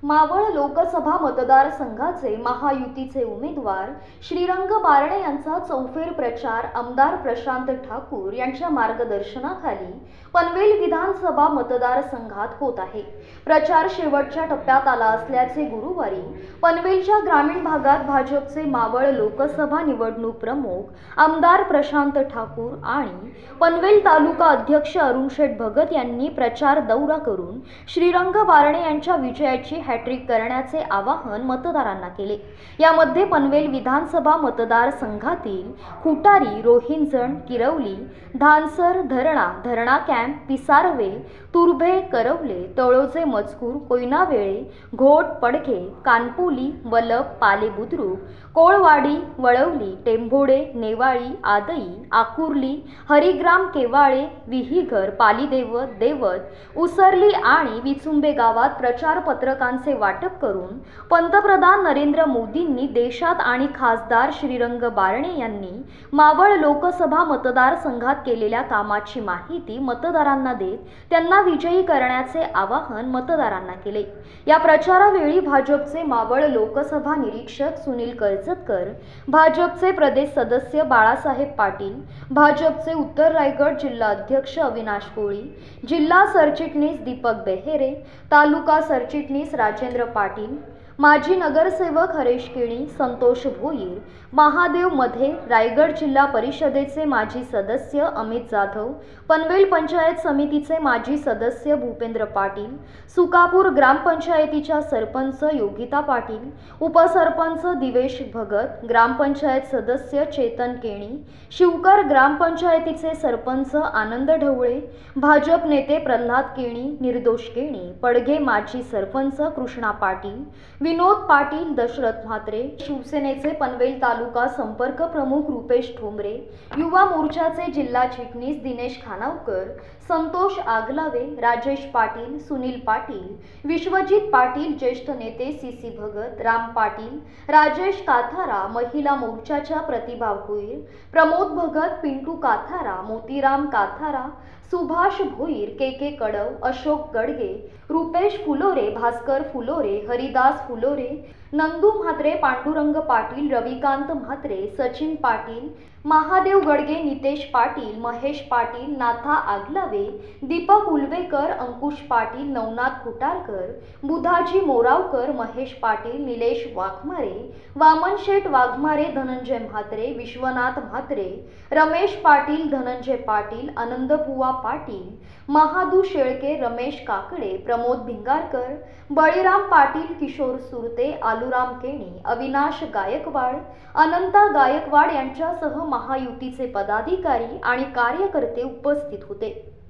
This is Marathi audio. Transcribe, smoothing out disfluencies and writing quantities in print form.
मावळ लोकसभा मतदारसंघाचे महायुतीचे उमेदवार श्रीरंग बारणे यांचा चौफेर प्रचार आमदार प्रशांत ठाकूर यांच्या मार्गदर्शनाखाली पनवेल विधानसभा मतदारसंघात होत आहे। प्रचार शेवटच्या टप्प्यात आला असल्याचे गुरुवारी पनवेलच्या ग्रामीण भागात भाजपचे मावळ लोकसभा निवडणूक प्रमुख आमदार प्रशांत ठाकूर आणि पनवेल तालुका अध्यक्ष अरुण शेठ भगत यांनी प्रचार दौरा करून श्रीरंग बारणे यांच्या विजयाची हॅट्रिक करण्याचे आवाहन मतदारांना केले। यामध्ये पनवेल विधानसभा मतदारसंघातील खुटारी, रोहिंजण, किरवली, धानसर, धरणा कॅम्प, पिसारवे, तुर्भे, करवले, तळोजे, मजकूर, कोयनावेळे, घोट, पडघे, कानपोली, वलप, पाले बुद्रुक, कोळवाडी, वळवली, टेंभोडे, नेवाळी, आदई, आकुर्ली, हरिग्राम, केवाळे, विहीघर, पालीदेवत, देवत, उसरली आणि विचुंबे गावात प्रचार पत्रकांचे वाटप करून पंतप्रधान नरेंद्र मोदींनी देशात आणि खासदार श्रीरंग बारणे यांनी मावळ लोकसभा मतदारसंघात केलेल्या कामाची माहिती मतदारांना देत त्यांना विजयी करण्याचे आवाहन मतदारांना केले। या प्रचारावेळी भाजपचे मावळ लोकसभा निरीक्षक सुनील कर्जतकर, भाजपचे प्रदेश सदस्य बाळासाहेब पाटील, भाजपचे उत्तर रायगड जिल्हा अध्यक्ष अविनाश कोळी, जिल्हा सरचिटणीस दीपक बेहेरे, तालुका सरचिटणीस राजेंद्र पाटील, माजी नगरसेवक हरेश केणी, संतोष भोईर, महादेव मध्ये, रायगड जिल्हा परिषदेचे माजी सदस्य अमित जाधव, पनवेल पंचायत समितीचे माजी सदस्य भूपेंद्र पाटील, सुकापूर ग्रामपंचायतीच्या सरपंच योगिता पाटील, उपसरपंच दिवेश भगत, ग्रामपंचायत सदस्य चेतन केणी, शिवकर ग्रामपंचायतीचे सरपंच आनंद ढवळे, भाजप नेते प्रल्हाद केणी, निर्दोष केणी, पडघे माजी सरपंच कृष्णा पाटील, विनोद पाटील, दशरथ म्हात्रे, शिवसेनेचे पनवेल तालुका संपर्क प्रमुख रुपेश ठोंबरे, युवा मोर्चाचे जिल्हा चिटणीस दिनेश खानावकर, संतोष आगलावे, राजेश पाटील, सुनील पाटील, विश्वजित पाटील, ज्येष्ठ नेते सीसी भगत, राम पाटील, राजेश काथारा, महिला मोर्चाच्या प्रतिभा भोईर, प्रमोद भगत, पिंटू काथारा, मोतीराम काथारा, सुभाष भोईर, के कडव, अशोक गडगे, रुपेश फुलोरे, भास्कर फुलोरे, हरिदास फुलोरे, नंदू म्हात्रे, पांडुरंग पाटील, रविकांत म्हात्रे, सचिन पाटील, महादेव गडगे, नितेश पाटील, महेश पाटील, नाथा आगलावे, दीपक उलवेकर, अंकुश पाटील, नवनाथ खुटारकर, बुधाजी मोरावकर, महेश पाटील, निलेश वाघमारे, वामन शेठ वाघमारे, धनंजय म्हात्रे, विश्वनाथ म्हात्रे, रमेश पाटील, धनंजय पाटील, आनंदबुवा पाटील, महादू शेळके, रमेश काकडे, प्रमोद भिंगारकर, बळीराम पाटील, किशोर सुरते, आलूराम केणी, अविनाश गायकवाड, अनंता गायकवाड यांच्यासह महायुतीचे पदाधिकारी आणि कार्यकर्ते उपस्थित होते।